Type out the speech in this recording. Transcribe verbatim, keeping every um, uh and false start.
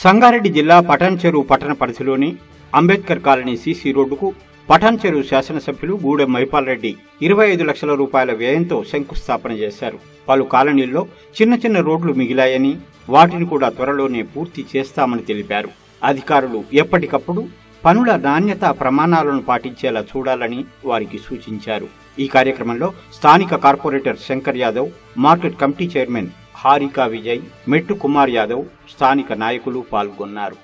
సంగారెడ్డి జిల్లా పటాన్ చెరువు పట్టణ పరిధిలోని అంబేద్కర్ కాలనీ సీసీ రోడ్డుకు పటాన్ చెరువు శాసనసభ్యులు గూడెం మహిపాల్ రెడ్డి ఇరవై ఐదు లక్షల రూపాయల వ్యయంతో శంకుస్థాపన చేశారు. పలు కాలనీల్లో చిన్న చిన్న రోడ్లు మిగిలాయని వాటిని కూడా త్వరలోనే పూర్తి చేస్తామని తెలిపారు. అధికారులు ఎప్పటికప్పుడు పనుల నాణ్యత ప్రమాణాలను పాటించేలా చూడాలని వారికి సూచించారు. ఈ కార్యక్రమంలో స్థానిక corporator Shankar Yadav, market committee chairman Harika Vijay, Mettu Kumar Yadav, స్థానిక నాయకులు పాల్గొన్నారు.